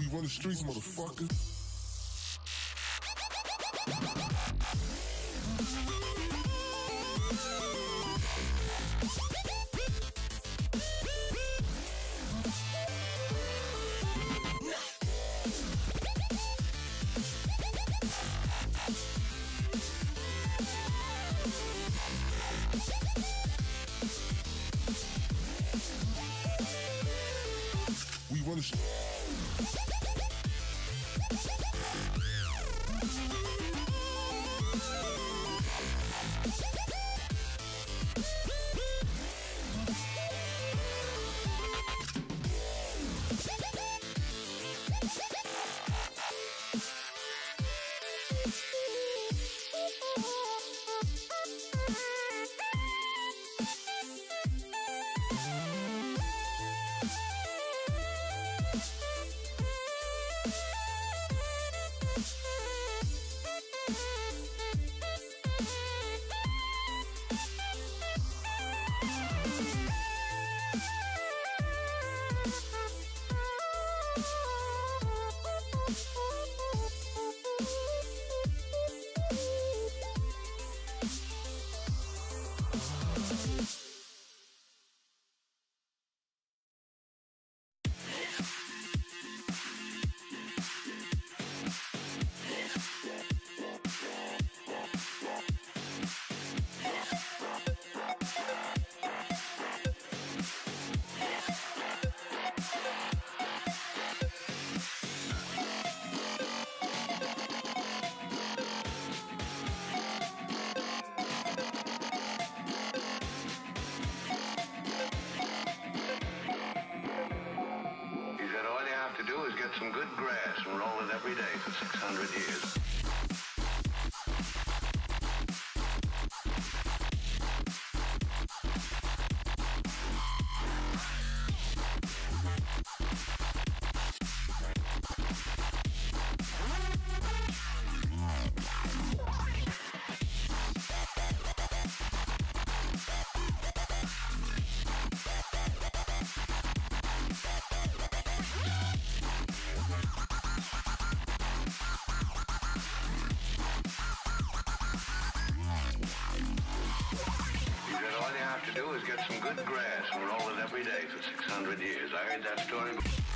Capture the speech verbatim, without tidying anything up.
We run the streets, motherfucker. We run the streets. To do is get some good grass and roll it every day for six hundred years. To do is get some good grass and roll it every day for six hundred years. I heard that story before.